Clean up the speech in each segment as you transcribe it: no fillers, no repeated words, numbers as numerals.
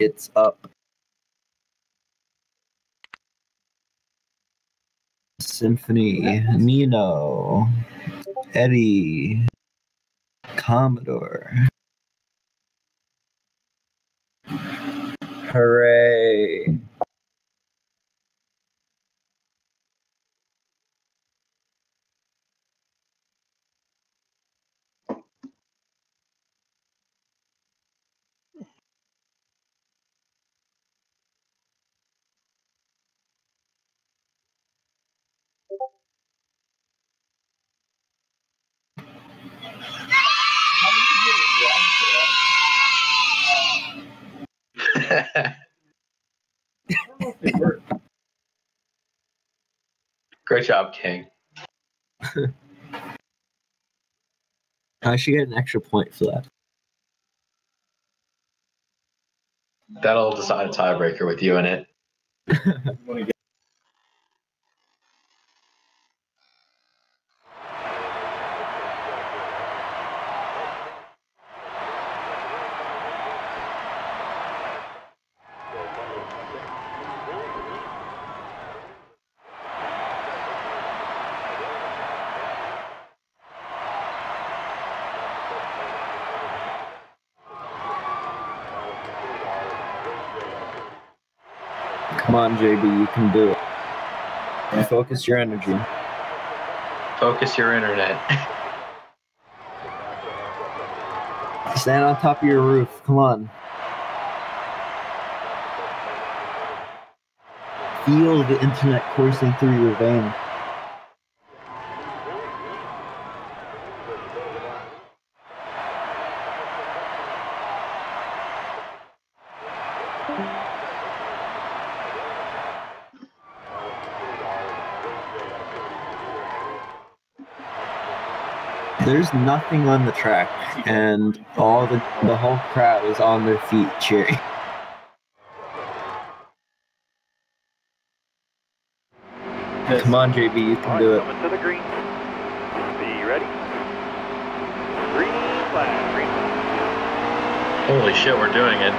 It's up. Symphony, Nino, Eddie, Commodore. Hooray. Great job, King. I should get an extra point for that. That'll decide a tiebreaker with you in it. Come on, JB, you can do it. And focus your energy. Focus your internet. Stand on top of your roof. Come on. Feel the internet coursing through your veins. There's nothing on the track, and the whole crowd is on their feet cheering. Come on, JB, you can do it. Coming to the green. Be ready. Green flag. Green flag. Holy shit, we're doing it.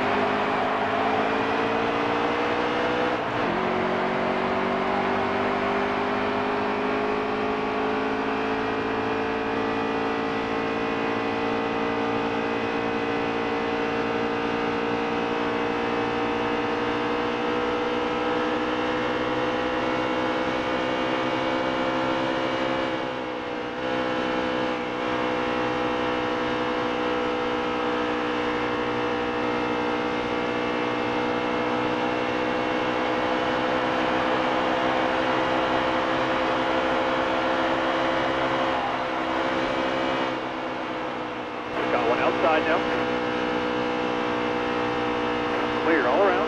Got one outside now. Clear all around.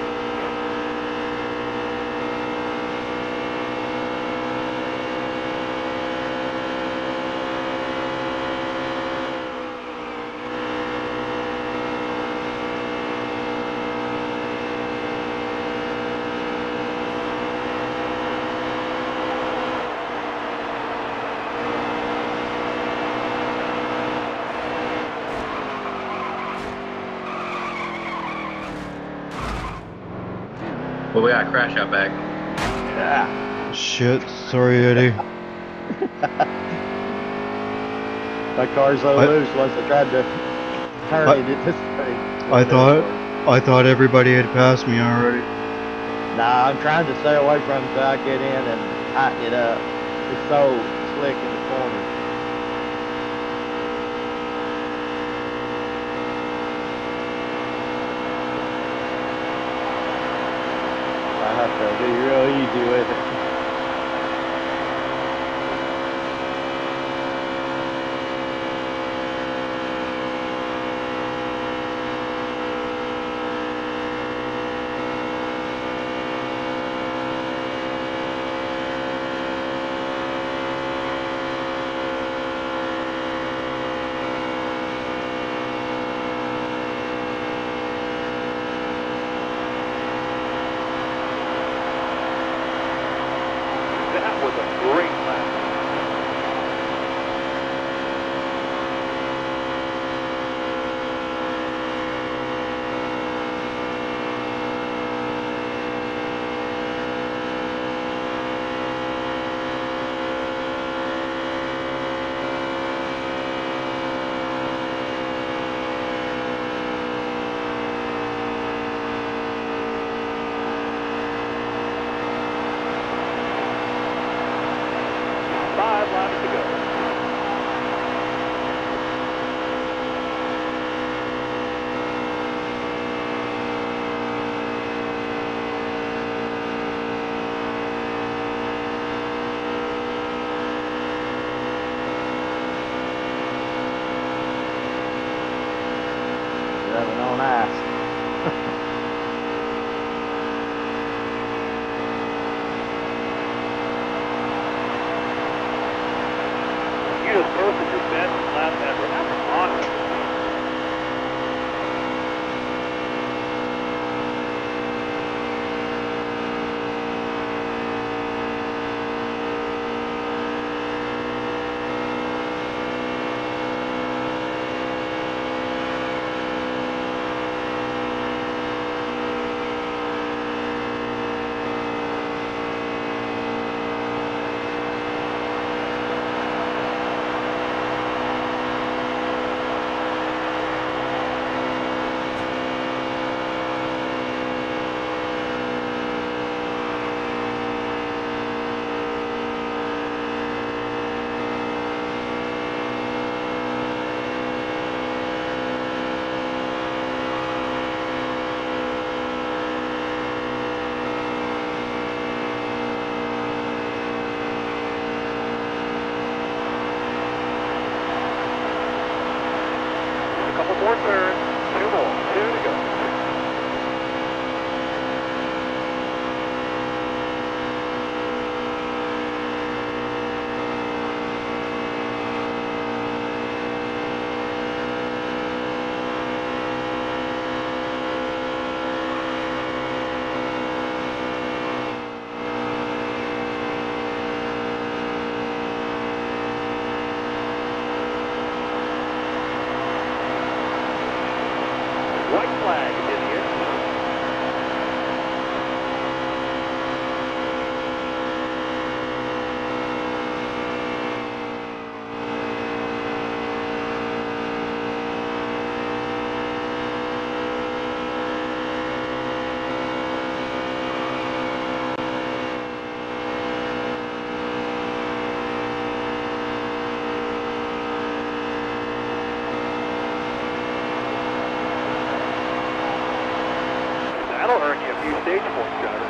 Well, we got a crash out back. Yeah. Shit, sorry, Eddie. My car's so loose once I tried to turn it. It just I thought everybody had passed me already. Nah, I'm trying to stay away from it so I get in and tighten it up. It's so slick in the corner. I have to be real easy with it. Driving on ice. You just posted your best lap ever. That's awesome. Couple more turns, two to go. White flag is in the air. That'll earn you a few stage points, driver.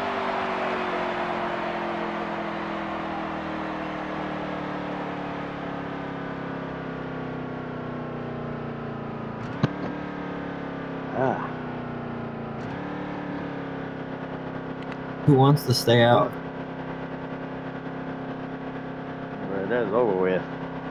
Ah, Who wants to stay out? well, that's over with.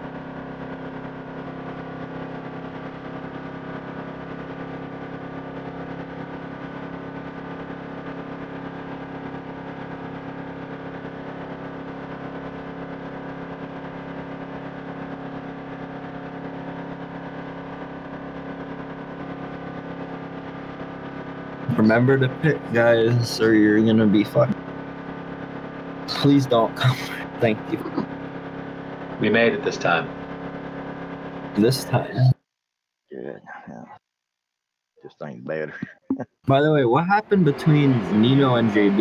Remember to pit, guys, or you're gonna be fucked. Please don't come. Thank you. We made it this time. This time. Good. Yeah. Just ain't better. By the way, what happened between Nino and JB?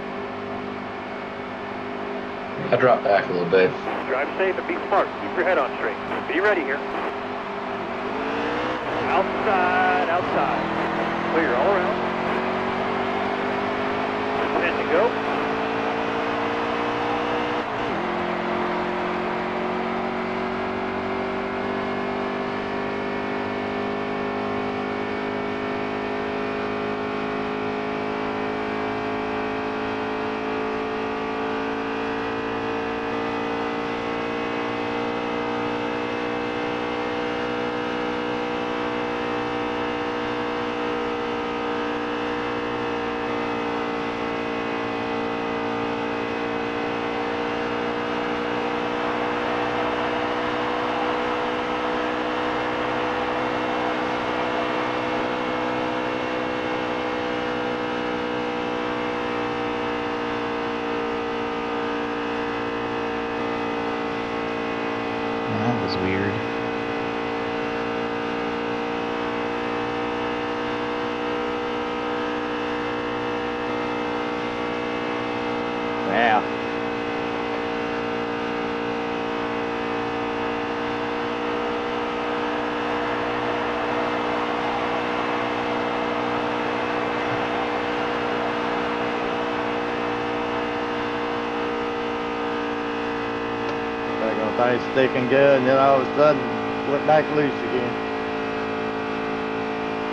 I dropped back a little bit. Drive safe and be smart. Keep your head on straight. Be ready here. Outside, outside. Clear all around. 10 to go. That was weird. Wow. They're gonna think it's sticking good, and then all of a sudden went back loose again.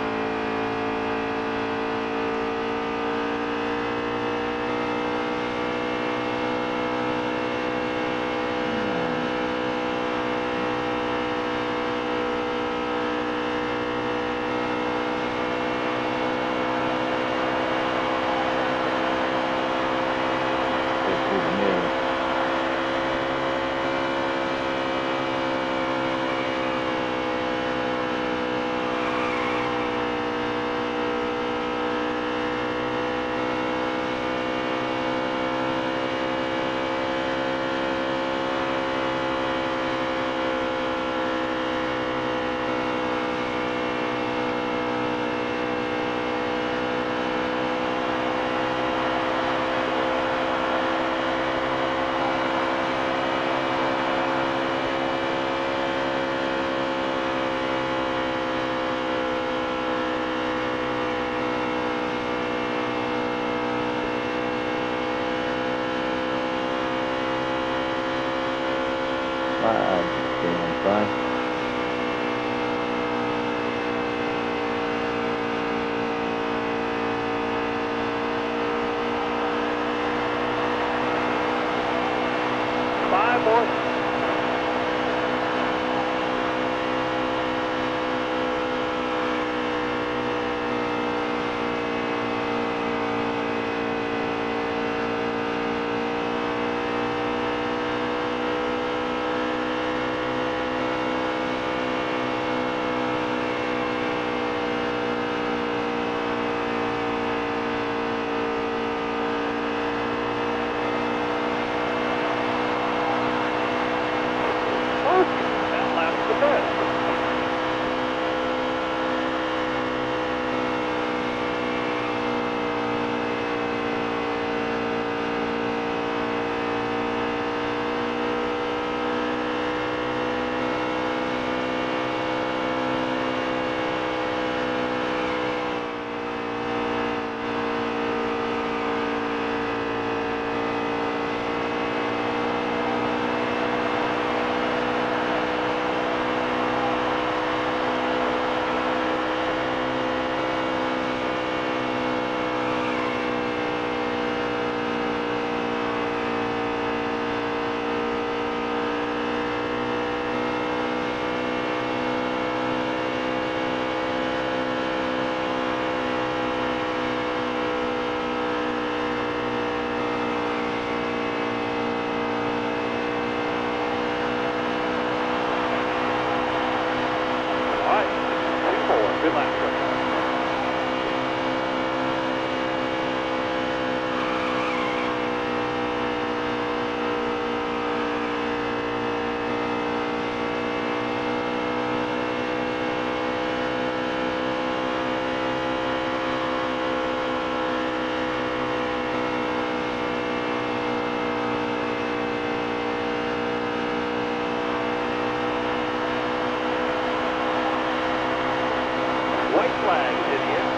flag is in the air.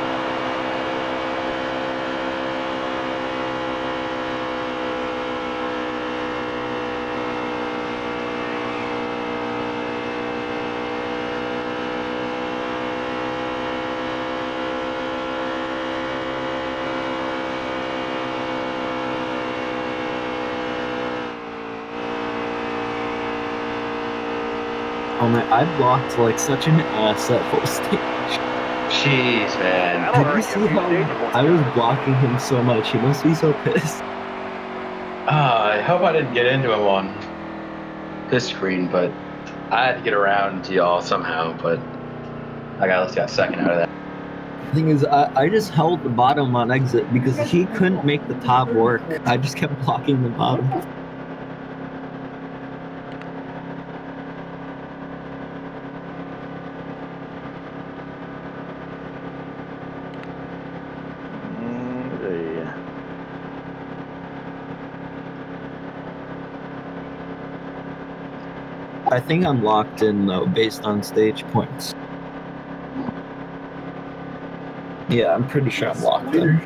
Oh my! I blocked like such an ass at full stage. Jeez, man. That'll Did you earn see a few how stage points, I was driver. blocking him so much? He must be so pissed. I hope I didn't get into him on his screen, but I had to get around to y'all somehow. But I got second out of that. The thing is, I just held the bottom on exit because he couldn't make the top work. I just kept blocking the bottom. Yeah. I think I'm locked in though, based on stage points. Yeah, I'm pretty sure I'm locked in.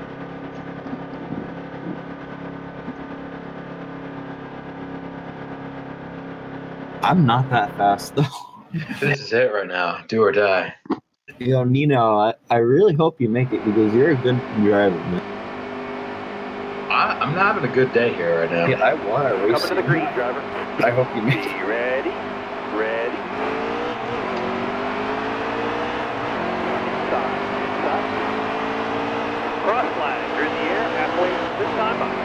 I'm not that fast though. This is it right now. Do or die. Yo, Nino, I really hope you make it because you're a good driver, man. I'm not having a good day here right now. Yeah, I want to race Coming to the you. green, driver. I hope you make it. Be ready. Ready. Inside. Inside. Cross flag. You're in the air. Halfway this time up.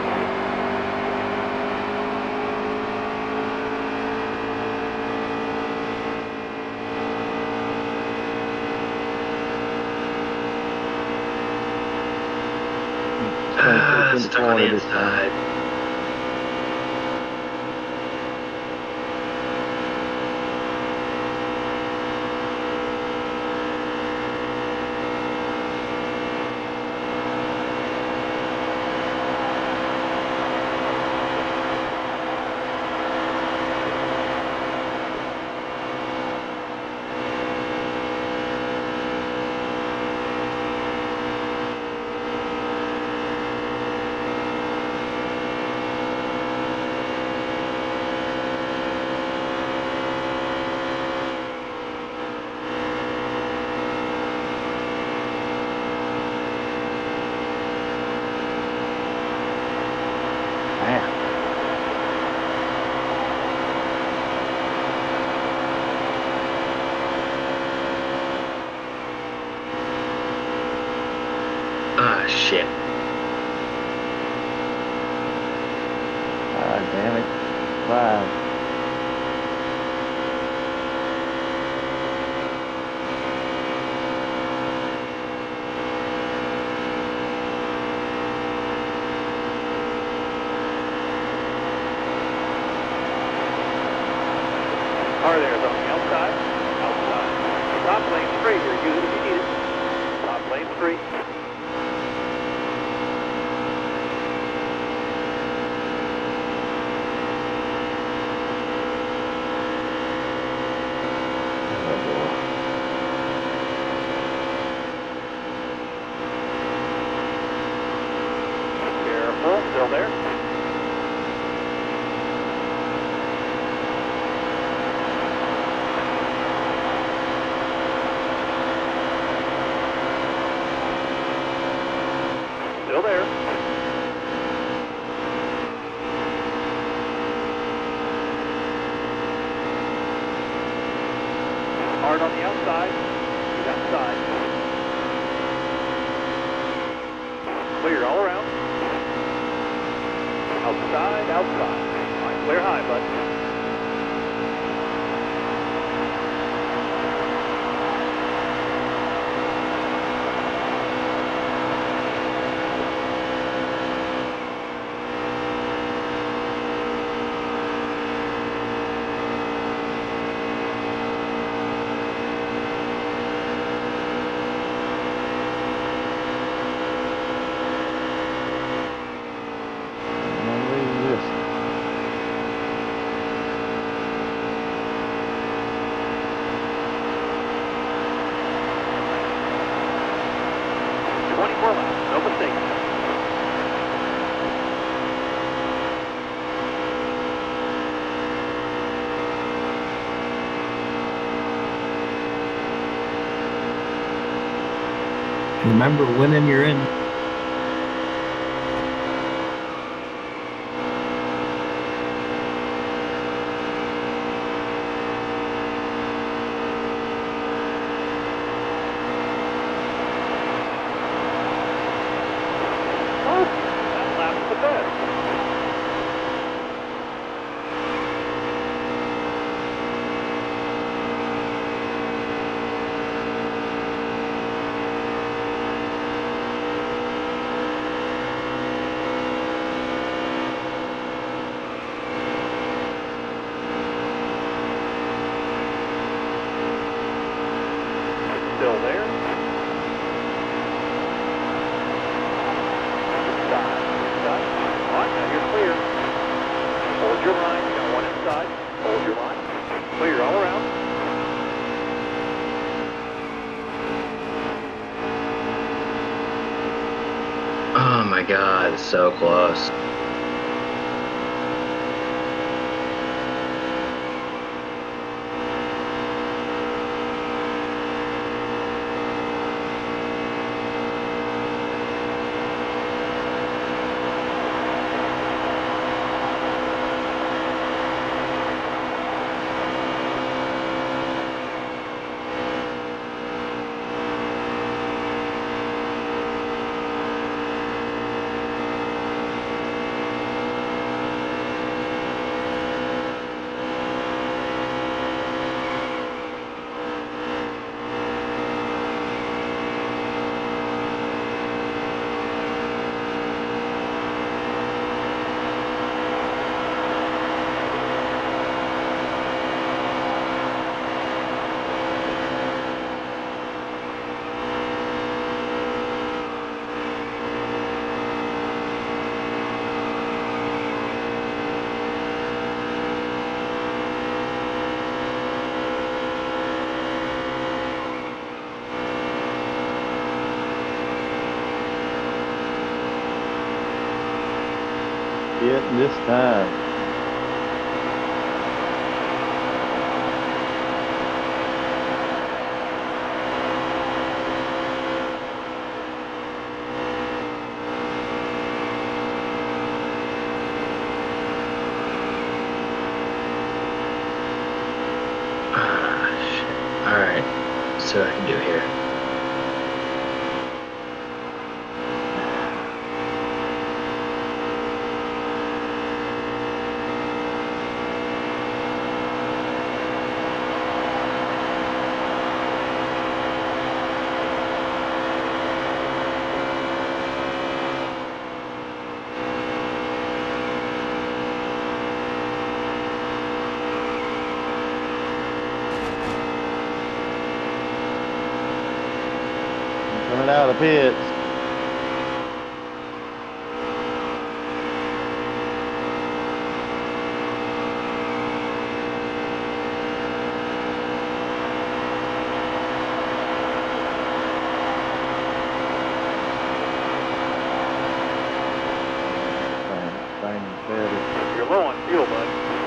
Stuck on the inside. Ah, shit. God damn it. Flag. Car there is on the outside. Outside. Top lane's free here. Use it if you need it. Top lane's free. Careful. Still there. Still there. Hard on the outside. He's outside. Clear all around. Outside, outside. All right, clear high, bud. Remember, winning, you're in. Oh, that lap's the best. Still there. Inside. Inside. All right, now you're clear. Hold your line. You got one inside. Hold your line. Clear all around. Oh my God, it's so close. Getting this time. Alright, so I can do here. Coming out of the pits. You're low on fuel, bud.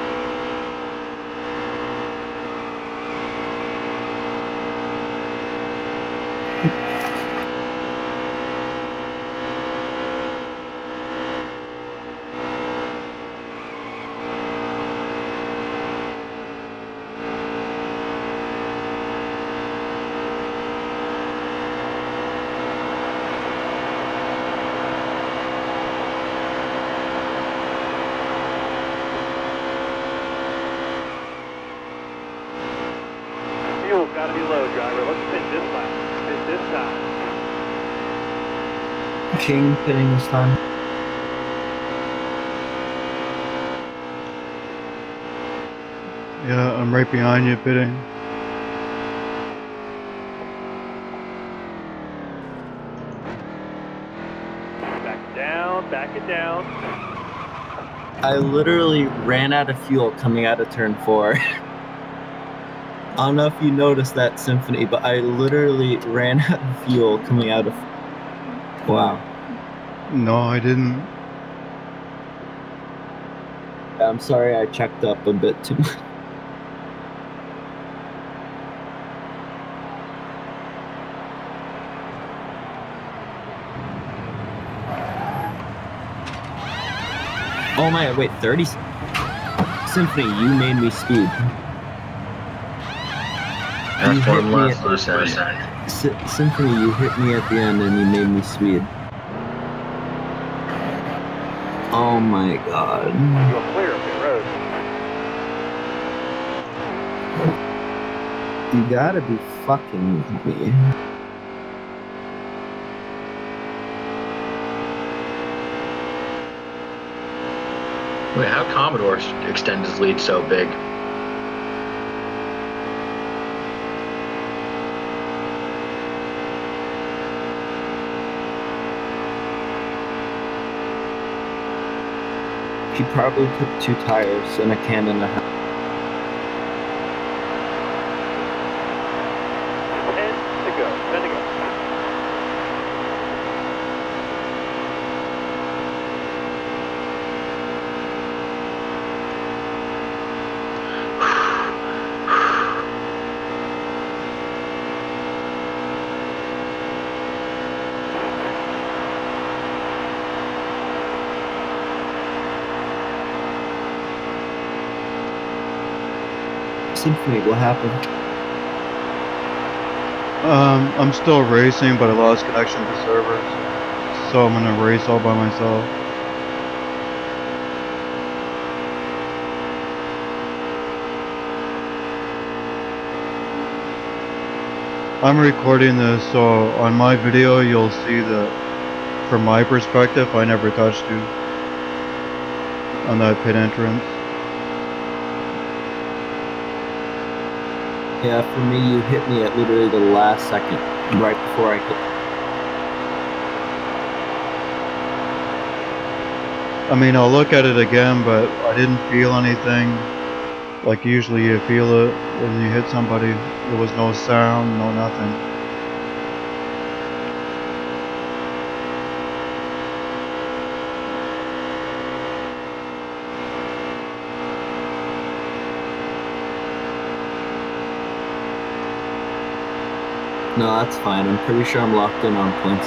Fuel's got to be low, driver. Let's spin this lap. Spin this time. King pinning this time. Yeah, I'm right behind you, pitting. Back it down. Back it down. I literally ran out of fuel coming out of turn 4. I don't know if you noticed that, Symphony, but I literally ran out of fuel coming out of... Wow. No, I didn't. I'm sorry I checked up a bit too much. Oh my, wait, 30? Symphony, you made me speed. You That's hit one me less at- loose end. Symphony, you hit me at the end and you made me speed. Oh my god. You're clear of the road. You gotta be fucking me. Wait, how Commodore extend his lead so big? He probably took 2 tires and a can and a half. 10 to go. 10 to go. Symphony, what happened? I'm still racing, but I lost connection to servers, so I'm gonna race all by myself. I'm recording this, so on my video you'll see that from my perspective I never touched you on that pit entrance. Yeah, for me, you hit me at literally the last second, right before I could. I mean, I'll look at it again, but I didn't feel anything. Like usually you feel it when you hit somebody. There was no sound, no nothing. No, that's fine. I'm pretty sure I'm locked in on points.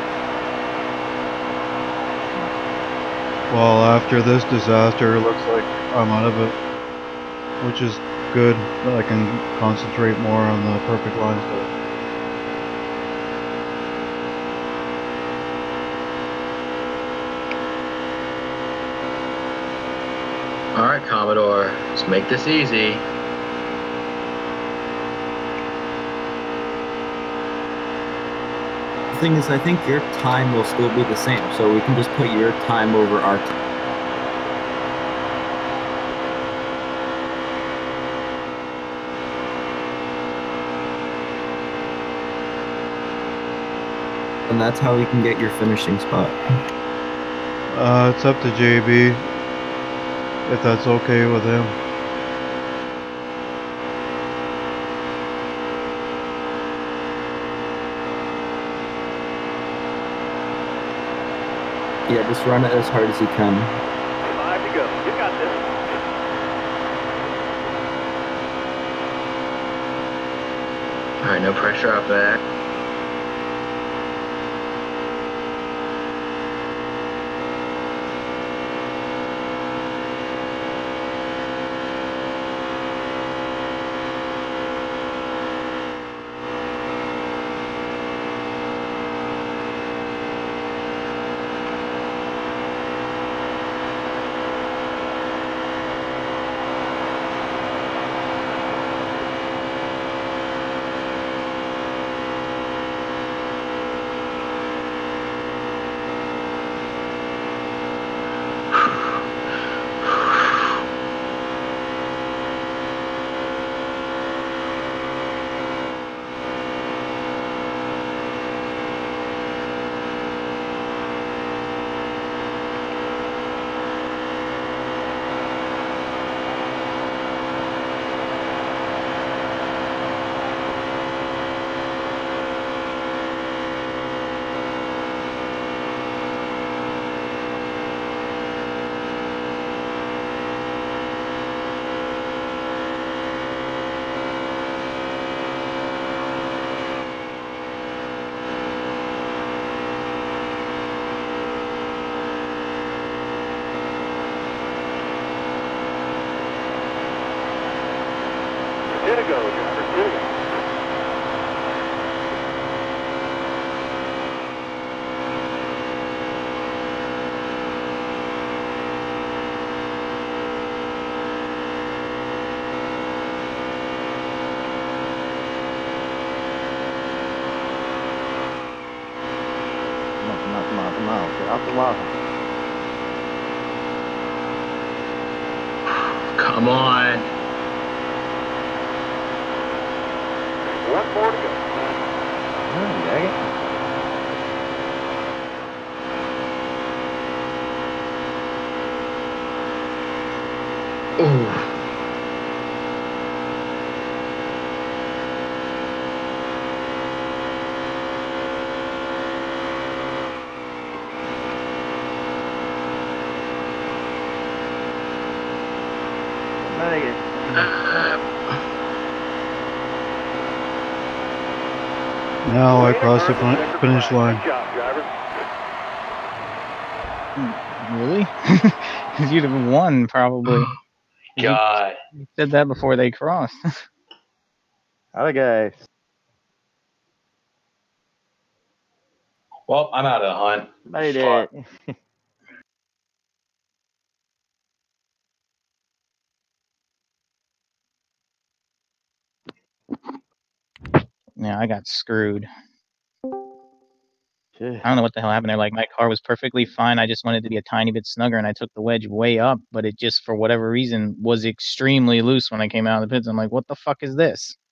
Well, after this disaster, it looks like I'm out of it, which is good. I can concentrate more on the perfect line stuff. Alright, Commodore, let's make this easy. The thing is, I think your time will still be the same, so we can just put your time over our time. And that's how we can get your finishing spot. It's up to JB, if that's okay with him. Yeah, just run it as hard as you can. 5 to go. You got this. Alright, no pressure up there. Awesome, awesome. Come on. One more to go. Oh, dang it. Ooh. Dang it. Now I crossed the finish line. Good job, driver. Really? Because you'd have won probably. God. You said that before they crossed. Okay. Well, I'm out of the hunt. Made Fuck. it. Yeah, I got screwed. Shit. I don't know what the hell happened there. Like, my car was perfectly fine. I just wanted to be a tiny bit snugger, and I took the wedge way up, but it just, for whatever reason, was extremely loose when I came out of the pits. I'm like, what the fuck is this?